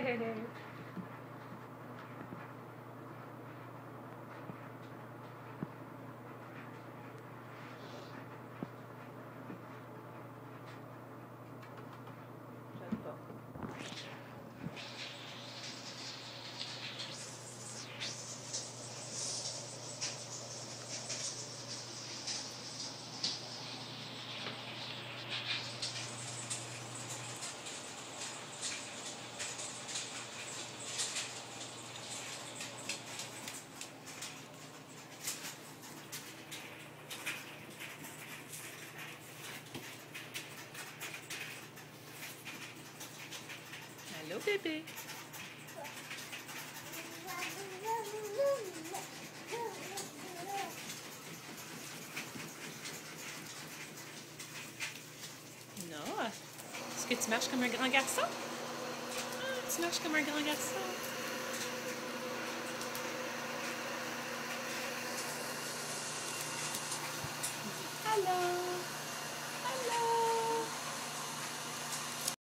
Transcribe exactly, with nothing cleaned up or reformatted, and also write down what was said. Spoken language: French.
J'adore. Allô, bébé. Non. Est-ce que tu marches comme un grand garçon? Ah, tu marches comme un grand garçon. Allô.